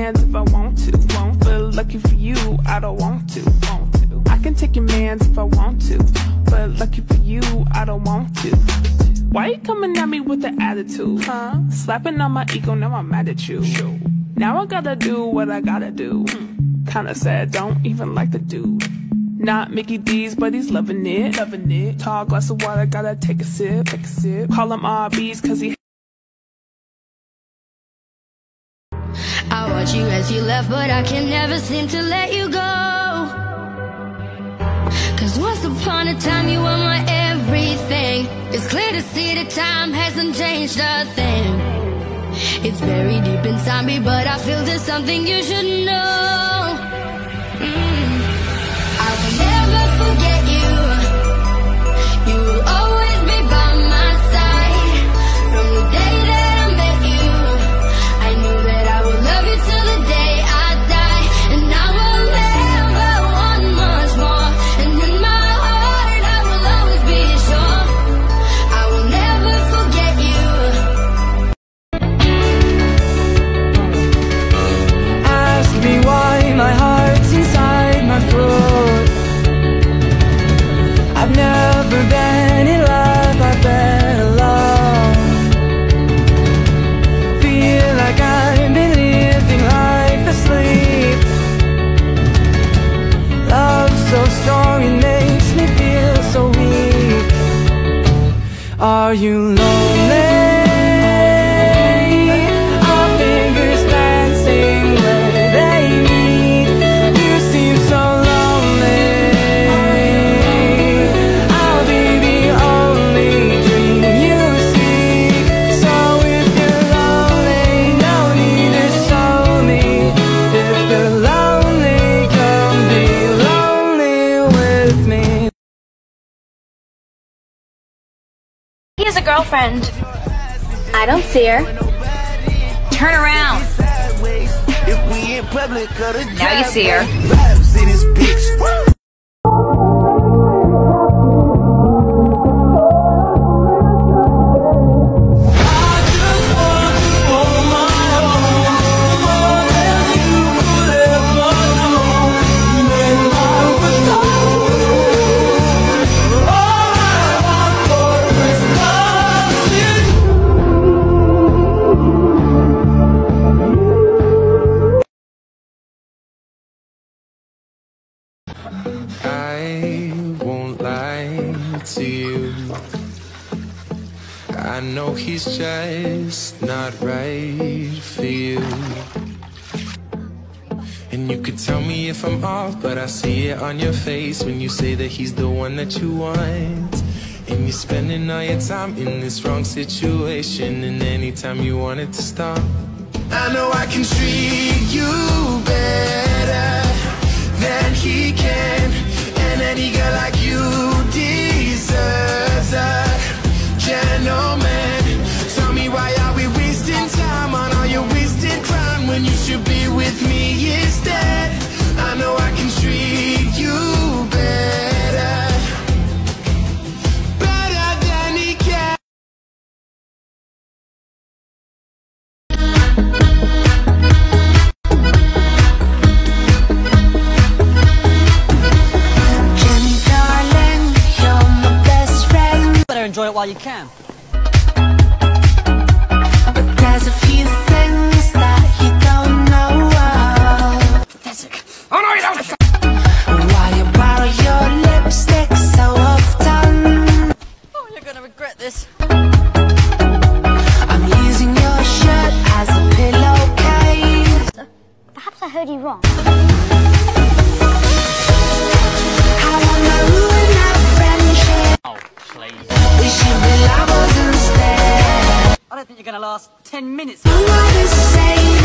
mans if I want to, but lucky for you, I don't want to. I can take your mans if I want to, but lucky for you, I don't want to. Why you coming at me with the attitude? Slapping on my ego, now I'm mad at you. Now I gotta do what I gotta do. Kinda sad, don't even like the dude. Not Mickey D's, but he's loving it. Tall glass of water, gotta take a sip. Call him RBs, cause he. I watch you as you left, but I can never seem to let you go. Cause once upon a time you were my everything. It's clear to see that time hasn't changed a thing. It's buried deep inside me, but I feel there's something you should know. I will never forget you. You will always be by my side. From the day that I met you, I knew that I would love you till the day I die. And I will never want much more. And in my heart I will always be sure. I will never forget you. Ask me why my heart's inside my throat. I've never been in love, I've been alone. Feel like I've been living life asleep. Love so strong, it makes me feel so weak. Are you lonely? Our fingers dancing where they meet. You seem so lonely. I'll be the only dream you seek. So if you're lonely, no need to show me. If you're lonely, come be lonely with me. He has a girlfriend. I don't see her. Turn around. Now you see her. I won't lie to you. I know he's just not right for you. And you could tell me if I'm off, but I see it on your face when you say that he's the one that you want. And you're spending all your time in this wrong situation, and anytime you want it to stop. I know I can treat you better than he can, and any girl like you deserves a gentleman. Tell me, why are we wasting time on all your wasted crime when you should be with me instead? I know I can treat you better than he can. Enjoy it while you can. But there's a few things that you don't know of. Oh no, you don't! Why you borrow your lipstick so often? Oh, you're gonna regret this. I'm using your shirt as a pillowcase. Perhaps I heard you wrong. I wanna ruin our friendship. Oh, please. We should be lovers instead. I don't think you're gonna last 10 minutes. You wanna say